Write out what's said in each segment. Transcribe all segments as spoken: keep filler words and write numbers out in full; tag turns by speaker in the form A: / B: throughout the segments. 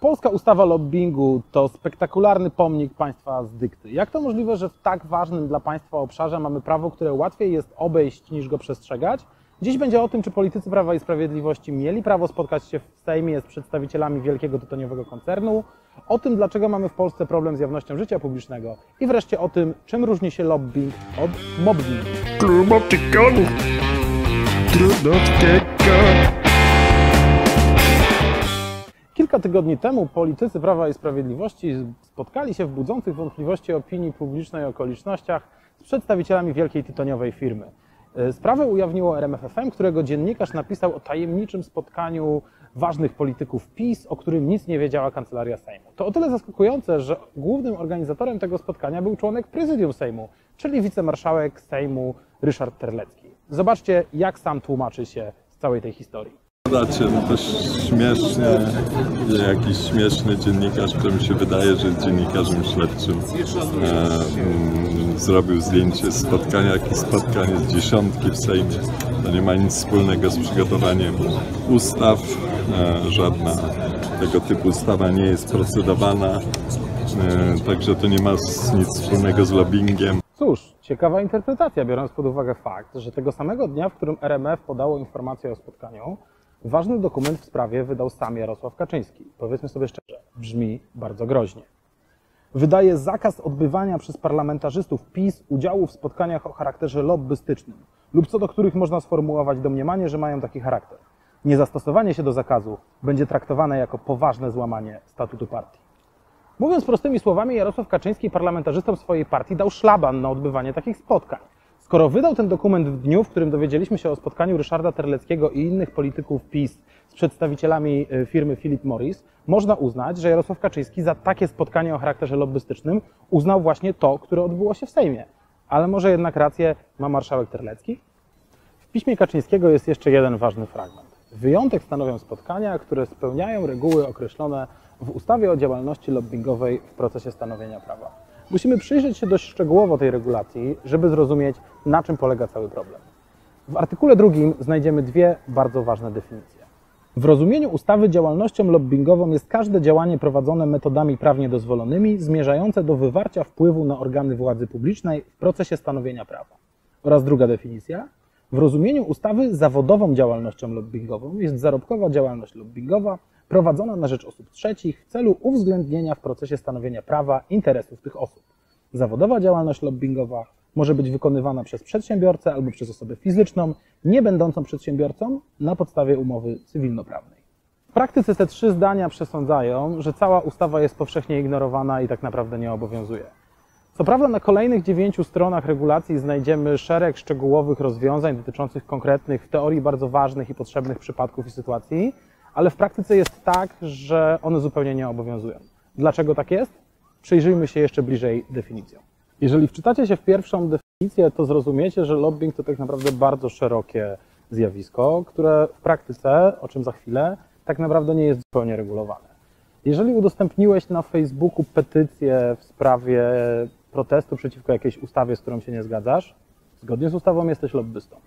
A: Polska ustawa lobbingu to spektakularny pomnik państwa z dykty. Jak to możliwe, że w tak ważnym dla państwa obszarze mamy prawo, które łatwiej jest obejść niż go przestrzegać? Dziś będzie o tym, czy politycy Prawa i Sprawiedliwości mieli prawo spotkać się w Sejmie z przedstawicielami wielkiego tytoniowego koncernu, o tym, dlaczego mamy w Polsce problem z jawnością życia publicznego i wreszcie o tym, czym różni się lobbying od mobbingu. Kilka tygodni temu politycy Prawa i Sprawiedliwości spotkali się w budzących wątpliwości opinii publicznej okolicznościach z przedstawicielami wielkiej tytoniowej firmy. Sprawę ujawniło R M F F M, którego dziennikarz napisał o tajemniczym spotkaniu ważnych polityków PiS, o którym nic nie wiedziała Kancelaria Sejmu. To o tyle zaskakujące, że głównym organizatorem tego spotkania był członek Prezydium Sejmu, czyli wicemarszałek Sejmu Ryszard Terlecki. Zobaczcie, jak sam tłumaczy się z całej tej historii.
B: Dacie, no to śmiesznie, jakiś śmieszny dziennikarz, którym się wydaje, że jest dziennikarzem śledczym, e, m, zrobił zdjęcie spotkania, jakieś spotkanie z dziesiątki w Sejmie. To nie ma nic wspólnego z przygotowaniem ustaw, e, żadna tego typu ustawa nie jest procedowana, e, także to nie ma nic wspólnego z lobbyingiem.
A: Cóż, ciekawa interpretacja, biorąc pod uwagę fakt, że tego samego dnia, w którym R M F podało informację o spotkaniu, ważny dokument w sprawie wydał sam Jarosław Kaczyński. Powiedzmy sobie szczerze, brzmi bardzo groźnie. Wydaje zakaz odbywania przez parlamentarzystów PiS udziału w spotkaniach o charakterze lobbystycznym lub co do których można sformułować domniemanie, że mają taki charakter. Niezastosowanie się do zakazu będzie traktowane jako poważne złamanie statutu partii. Mówiąc prostymi słowami, Jarosław Kaczyński parlamentarzystom swojej partii dał szlaban na odbywanie takich spotkań. Skoro wydał ten dokument w dniu, w którym dowiedzieliśmy się o spotkaniu Ryszarda Terleckiego i innych polityków PiS z przedstawicielami firmy Philip Morris, można uznać, że Jarosław Kaczyński za takie spotkanie o charakterze lobbystycznym uznał właśnie to, które odbyło się w Sejmie. Ale może jednak rację ma marszałek Terlecki? W piśmie Kaczyńskiego jest jeszcze jeden ważny fragment. Wyjątek stanowią spotkania, które spełniają reguły określone w ustawie o działalności lobbingowej w procesie stanowienia prawa. Musimy przyjrzeć się dość szczegółowo tej regulacji, żeby zrozumieć, na czym polega cały problem. W artykule drugim znajdziemy dwie bardzo ważne definicje. W rozumieniu ustawy działalnością lobbingową jest każde działanie prowadzone metodami prawnie dozwolonymi, zmierzające do wywarcia wpływu na organy władzy publicznej w procesie stanowienia prawa. Oraz druga definicja. W rozumieniu ustawy zawodową działalnością lobbingową jest zarobkowa działalność lobbingowa prowadzona na rzecz osób trzecich w celu uwzględnienia w procesie stanowienia prawa interesów tych osób. Zawodowa działalność lobbingowa może być wykonywana przez przedsiębiorcę albo przez osobę fizyczną, nie będącą przedsiębiorcą, na podstawie umowy cywilnoprawnej. W praktyce te trzy zdania przesądzają, że cała ustawa jest powszechnie ignorowana i tak naprawdę nie obowiązuje. Co prawda na kolejnych dziewięciu stronach regulacji znajdziemy szereg szczegółowych rozwiązań dotyczących konkretnych, w teorii bardzo ważnych i potrzebnych przypadków i sytuacji, ale w praktyce jest tak, że one zupełnie nie obowiązują. Dlaczego tak jest? Przyjrzyjmy się jeszcze bliżej definicjom. Jeżeli wczytacie się w pierwszą definicję, to zrozumiecie, że lobbying to tak naprawdę bardzo szerokie zjawisko, które w praktyce, o czym za chwilę, tak naprawdę nie jest zupełnie regulowane. Jeżeli udostępniłeś na Facebooku petycję w sprawie protestu przeciwko jakiejś ustawie, z którą się nie zgadzasz, zgodnie z ustawą jesteś lobbystą.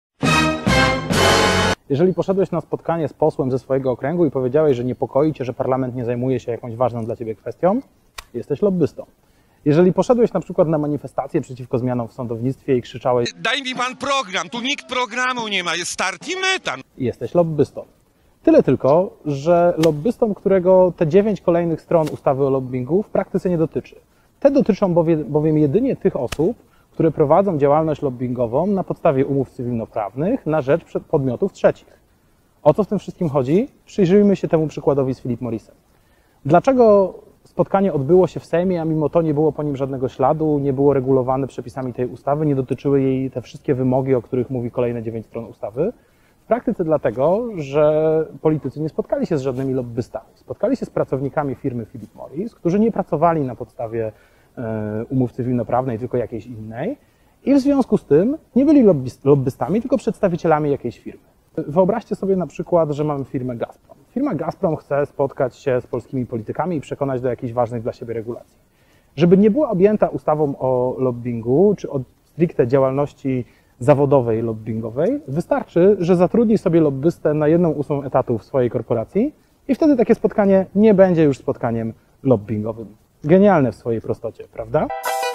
A: Jeżeli poszedłeś na spotkanie z posłem ze swojego okręgu i powiedziałeś, że niepokoi cię, że parlament nie zajmuje się jakąś ważną dla ciebie kwestią, jesteś lobbystą. Jeżeli poszedłeś na przykład na manifestację przeciwko zmianom w sądownictwie i krzyczałeś:
C: daj mi pan program, tu nikt programu nie ma, jest start i meta.
A: Jesteś lobbystą. Tyle tylko, że lobbystą, którego te dziewięć kolejnych stron ustawy o lobbingu w praktyce nie dotyczy. Te dotyczą bowiem, bowiem jedynie tych osób, które prowadzą działalność lobbingową na podstawie umów cywilnoprawnych na rzecz podmiotów trzecich. O co w tym wszystkim chodzi? Przyjrzyjmy się temu przykładowi z Philip Morrisem. Dlaczego spotkanie odbyło się w Sejmie, a mimo to nie było po nim żadnego śladu, nie było regulowane przepisami tej ustawy, nie dotyczyły jej te wszystkie wymogi, o których mówi kolejne dziewięć stron ustawy? W praktyce dlatego, że politycy nie spotkali się z żadnymi lobbystami. Spotkali się z pracownikami firmy Philip Morris, którzy nie pracowali na podstawie umów cywilnoprawnej, tylko jakiejś innej i w związku z tym nie byli lobbystami, tylko przedstawicielami jakiejś firmy. Wyobraźcie sobie na przykład, że mamy firmę Gazprom. Firma Gazprom chce spotkać się z polskimi politykami i przekonać do jakichś ważnych dla siebie regulacji. Żeby nie była objęta ustawą o lobbingu, czy o stricte działalności zawodowej lobbingowej, wystarczy, że zatrudni sobie lobbystę na jedną ósmą etatu w swojej korporacji I wtedy takie spotkanie nie będzie już spotkaniem lobbingowym. Genialne w swojej prostocie, prawda?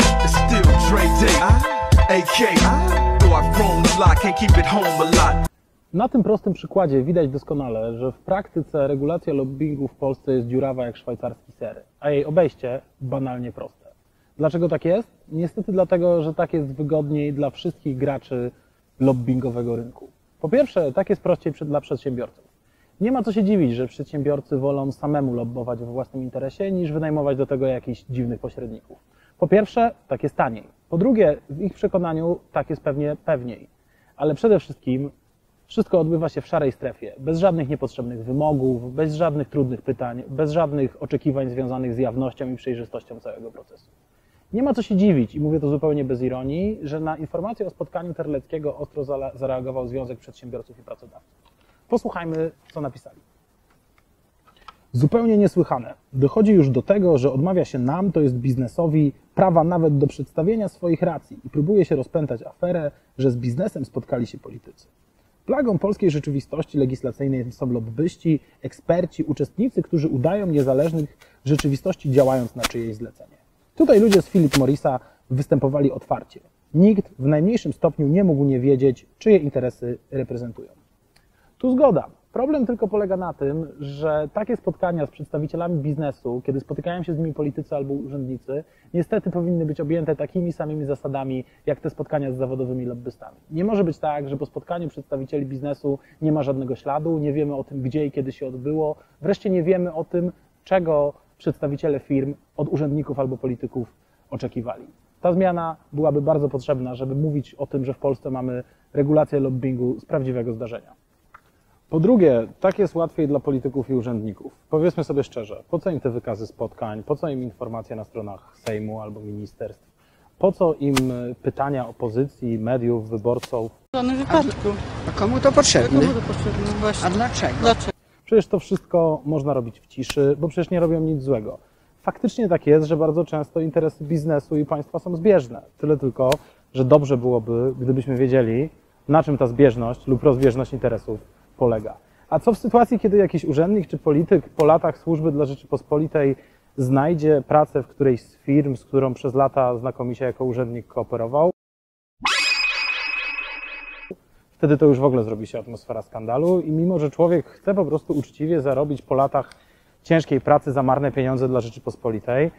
A: Na tym prostym przykładzie widać doskonale, że w praktyce regulacja lobbingu w Polsce jest dziurawa jak szwajcarski ser, a jej obejście banalnie proste. Dlaczego tak jest? Niestety dlatego, że tak jest wygodniej dla wszystkich graczy lobbingowego rynku. Po pierwsze, tak jest prościej dla przedsiębiorców. Nie ma co się dziwić, że przedsiębiorcy wolą samemu lobbować we własnym interesie, niż wynajmować do tego jakichś dziwnych pośredników. Po pierwsze, tak jest taniej. Po drugie, w ich przekonaniu tak jest pewnie pewniej. Ale przede wszystkim wszystko odbywa się w szarej strefie, bez żadnych niepotrzebnych wymogów, bez żadnych trudnych pytań, bez żadnych oczekiwań związanych z jawnością i przejrzystością całego procesu. Nie ma co się dziwić, i mówię to zupełnie bez ironii, że na informację o spotkaniu Terleckiego ostro zareagował Związek Przedsiębiorców i Pracodawców. Posłuchajmy, co napisali. Zupełnie niesłychane. Dochodzi już do tego, że odmawia się nam, to jest biznesowi, prawa nawet do przedstawienia swoich racji i próbuje się rozpętać aferę, że z biznesem spotkali się politycy. Plagą polskiej rzeczywistości legislacyjnej są lobbyści, eksperci, uczestnicy, którzy udają niezależnych rzeczywistości, działając na czyjeś zlecenie. Tutaj ludzie z Philip Morrisa występowali otwarcie. Nikt w najmniejszym stopniu nie mógł nie wiedzieć, czyje interesy reprezentują. Tu zgoda. Problem tylko polega na tym, że takie spotkania z przedstawicielami biznesu, kiedy spotykają się z nimi politycy albo urzędnicy, niestety powinny być objęte takimi samymi zasadami, jak te spotkania z zawodowymi lobbystami. Nie może być tak, że po spotkaniu przedstawicieli biznesu nie ma żadnego śladu, nie wiemy o tym, gdzie i kiedy się odbyło, wreszcie nie wiemy o tym, czego przedstawiciele firm od urzędników albo polityków oczekiwali. Ta zmiana byłaby bardzo potrzebna, żeby mówić o tym, że w Polsce mamy regulację lobbingu z prawdziwego zdarzenia. Po drugie, tak jest łatwiej dla polityków i urzędników. Powiedzmy sobie szczerze, po co im te wykazy spotkań, po co im informacje na stronach Sejmu albo ministerstw, po co im pytania opozycji, mediów, wyborców?
D: W żadnym wypadku.
E: A komu to potrzebne?
D: Komu to potrzebne? Właśnie.
E: A dlaczego?
D: Dlaczego?
A: Przecież to wszystko można robić w ciszy, bo przecież nie robią nic złego. Faktycznie tak jest, że bardzo często interesy biznesu i państwa są zbieżne. Tyle tylko, że dobrze byłoby, gdybyśmy wiedzieli, na czym ta zbieżność lub rozbieżność interesów polega. A co w sytuacji, kiedy jakiś urzędnik czy polityk po latach służby dla Rzeczypospolitej znajdzie pracę w którejś z firm, z którą przez lata znakomicie jako urzędnik kooperował? Wtedy to już w ogóle zrobi się atmosfera skandalu i mimo, że człowiek chce po prostu uczciwie zarobić po latach ciężkiej pracy za marne pieniądze dla Rzeczypospolitej,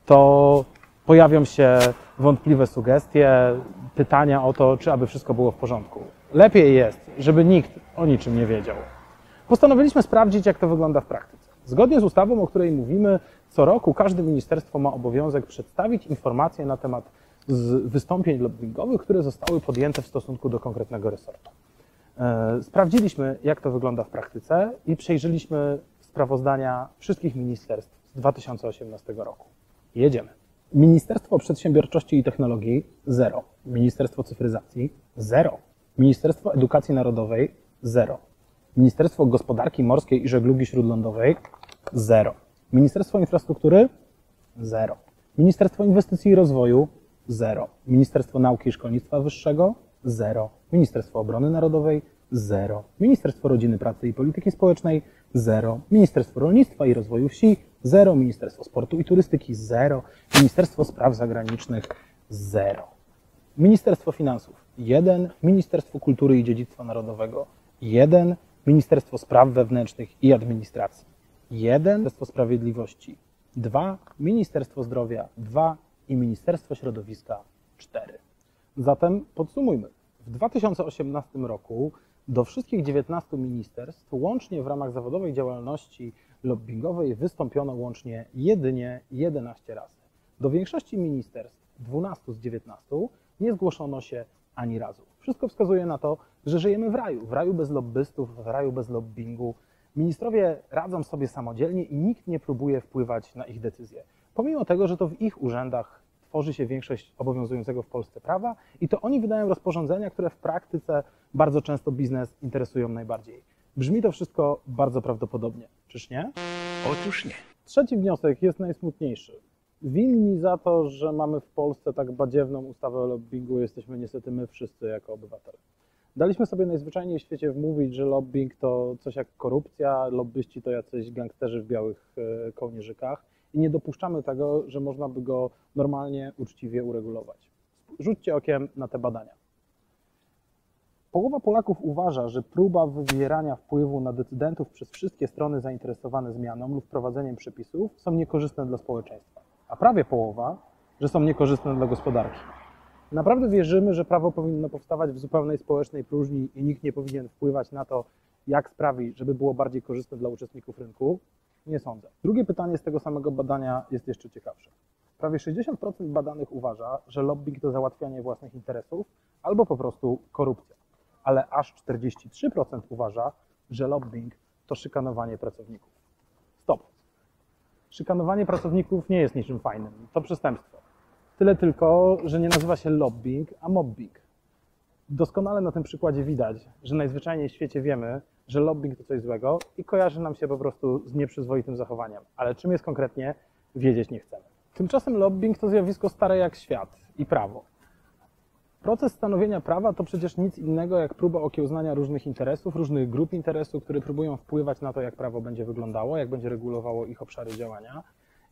A: to pojawią się wątpliwe sugestie, pytania o to, czy aby wszystko było w porządku. Lepiej jest, żeby nikt o niczym nie wiedział. Postanowiliśmy sprawdzić, jak to wygląda w praktyce. Zgodnie z ustawą, o której mówimy, co roku każde ministerstwo ma obowiązek przedstawić informacje na temat wystąpień lobbingowych, które zostały podjęte w stosunku do konkretnego resortu. Sprawdziliśmy, jak to wygląda w praktyce i przejrzeliśmy sprawozdania wszystkich ministerstw z dwa tysiące osiemnastego roku. Jedziemy. Ministerstwo Przedsiębiorczości i Technologii – zero. Ministerstwo Cyfryzacji – zero. Ministerstwo Edukacji Narodowej – zero. Ministerstwo Gospodarki Morskiej i Żeglugi Śródlądowej – zero. Ministerstwo Infrastruktury – zero. Ministerstwo Inwestycji i Rozwoju – zero. Ministerstwo Nauki i Szkolnictwa Wyższego – zero. Ministerstwo Obrony Narodowej – zero. Ministerstwo Rodziny, Pracy i Polityki Społecznej – zero. Ministerstwo Rolnictwa i Rozwoju Wsi – zero. Ministerstwo Sportu i Turystyki – zero. Ministerstwo Spraw Zagranicznych – zero. Ministerstwo Finansów – jeden. Ministerstwo Kultury i Dziedzictwa Narodowego – jeden. Ministerstwo Spraw Wewnętrznych i Administracji – jeden. Ministerstwo Sprawiedliwości – dwa. Ministerstwo Zdrowia – dwa. I Ministerstwo Środowiska – cztery. Zatem podsumujmy. W dwa tysiące osiemnastym roku do wszystkich dziewiętnastu ministerstw łącznie w ramach zawodowej działalności lobbingowej wystąpiono łącznie jedynie jedenaście razy. Do większości ministerstw, dwunastu z dziewiętnastu, nie zgłoszono się ani razu. Wszystko wskazuje na to, że żyjemy w raju, w raju bez lobbystów, w raju bez lobbingu. Ministrowie radzą sobie samodzielnie i nikt nie próbuje wpływać na ich decyzje. Pomimo tego, że to w ich urzędach tworzy się większość obowiązującego w Polsce prawa i to oni wydają rozporządzenia, które w praktyce bardzo często biznes interesują najbardziej. Brzmi to wszystko bardzo prawdopodobnie, czyż nie?
E: Otóż nie.
A: Trzeci wniosek jest najsmutniejszy. Winni za to, że mamy w Polsce tak badziewną ustawę o lobbingu, jesteśmy niestety my wszyscy jako obywatele. Daliśmy sobie najzwyczajniej w świecie wmówić, że lobbying to coś jak korupcja, lobbyści to jacyś gangsterzy w białych e, kołnierzykach i nie dopuszczamy tego, że można by go normalnie, uczciwie uregulować. Rzućcie okiem na te badania. Połowa Polaków uważa, że próba wywierania wpływu na decydentów przez wszystkie strony zainteresowane zmianą lub wprowadzeniem przepisów są niekorzystne dla społeczeństwa, a prawie połowa, że są niekorzystne dla gospodarki. Naprawdę wierzymy, że prawo powinno powstawać w zupełnej społecznej próżni i nikt nie powinien wpływać na to, jak sprawi, żeby było bardziej korzystne dla uczestników rynku? Nie sądzę. Drugie pytanie z tego samego badania jest jeszcze ciekawsze. Prawie sześćdziesiąt procent badanych uważa, że lobbying to załatwianie własnych interesów albo po prostu korupcja. Ale aż czterdzieści trzy procent uważa, że lobbying to szykanowanie pracowników. Stop. Szykanowanie pracowników nie jest niczym fajnym. To przestępstwo. Tyle tylko, że nie nazywa się lobbying, a mobbing. Doskonale na tym przykładzie widać, że najzwyczajniej w świecie wiemy, że lobbying to coś złego i kojarzy nam się po prostu z nieprzyzwoitym zachowaniem. Ale czym jest konkretnie, wiedzieć nie chcemy. Tymczasem lobbying to zjawisko stare jak świat i prawo. Proces stanowienia prawa to przecież nic innego jak próba okiełznania różnych interesów, różnych grup interesów, które próbują wpływać na to, jak prawo będzie wyglądało, jak będzie regulowało ich obszary działania.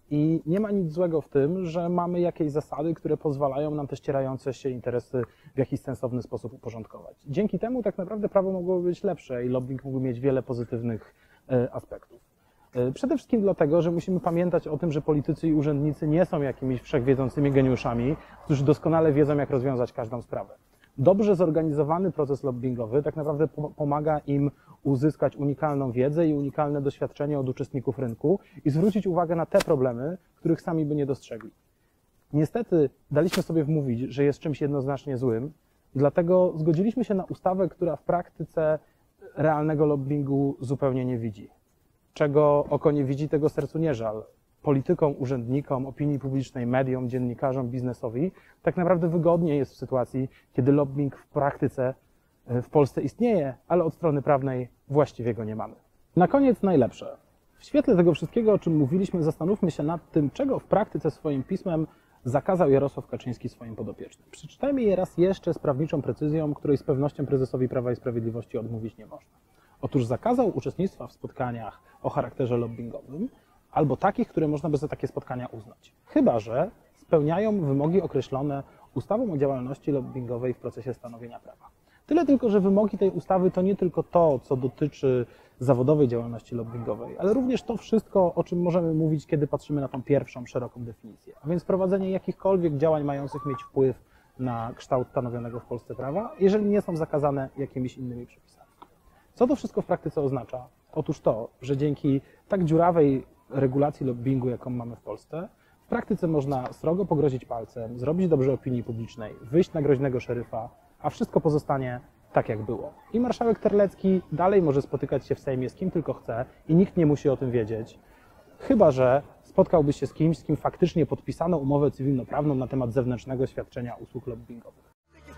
A: I nie ma nic złego w tym, że mamy jakieś zasady, które pozwalają nam te ścierające się interesy w jakiś sensowny sposób uporządkować. Dzięki temu tak naprawdę prawo mogłoby być lepsze i lobbying mógłby mieć wiele pozytywnych aspektów. Przede wszystkim dlatego, że musimy pamiętać o tym, że politycy i urzędnicy nie są jakimiś wszechwiedzącymi geniuszami, którzy doskonale wiedzą, jak rozwiązać każdą sprawę. Dobrze zorganizowany proces lobbingowy tak naprawdę pomaga im uzyskać unikalną wiedzę i unikalne doświadczenie od uczestników rynku i zwrócić uwagę na te problemy, których sami by nie dostrzegli. Niestety daliśmy sobie wmówić, że jest czymś jednoznacznie złym, dlatego zgodziliśmy się na ustawę, która w praktyce realnego lobbingu zupełnie nie widzi. Czego oko nie widzi, tego sercu nie żal. Politykom, urzędnikom, opinii publicznej, mediom, dziennikarzom, biznesowi tak naprawdę wygodniej jest w sytuacji, kiedy lobbying w praktyce w Polsce istnieje, ale od strony prawnej właściwie go nie mamy. Na koniec najlepsze. W świetle tego wszystkiego, o czym mówiliśmy, zastanówmy się nad tym, czego w praktyce swoim pismem zakazał Jarosław Kaczyński swoim podopiecznym. Przeczytajmy je raz jeszcze z prawniczą precyzją, której z pewnością prezesowi Prawa i Sprawiedliwości odmówić nie można. Otóż zakazał uczestnictwa w spotkaniach o charakterze lobbingowym albo takich, które można by za takie spotkania uznać. Chyba że spełniają wymogi określone ustawą o działalności lobbingowej w procesie stanowienia prawa. Tyle tylko, że wymogi tej ustawy to nie tylko to, co dotyczy zawodowej działalności lobbingowej, ale również to wszystko, o czym możemy mówić, kiedy patrzymy na tą pierwszą, szeroką definicję. A więc prowadzenie jakichkolwiek działań mających mieć wpływ na kształt stanowionego w Polsce prawa, jeżeli nie są zakazane jakimiś innymi przepisami. Co to wszystko w praktyce oznacza? Otóż to, że dzięki tak dziurawej regulacji lobbingu, jaką mamy w Polsce, w praktyce można srogo pogrozić palcem, zrobić dobrze opinii publicznej, wyjść na groźnego szeryfa, a wszystko pozostanie tak, jak było. I marszałek Terlecki dalej może spotykać się w Sejmie z kim tylko chce i nikt nie musi o tym wiedzieć, chyba że spotkałby się z kimś, z kim faktycznie podpisano umowę cywilnoprawną na temat zewnętrznego świadczenia usług lobbingowych.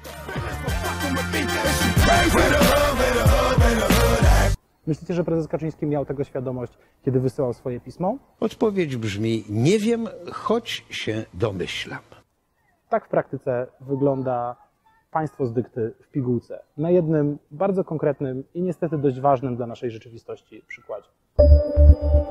A: Myślicie, że prezes Kaczyński miał tego świadomość, kiedy wysyłał swoje pismo?
E: Odpowiedź brzmi: nie wiem, choć się domyślam.
A: Tak w praktyce wygląda państwo z dykty w pigułce. Na jednym bardzo konkretnym i niestety dość ważnym dla naszej rzeczywistości przykładzie.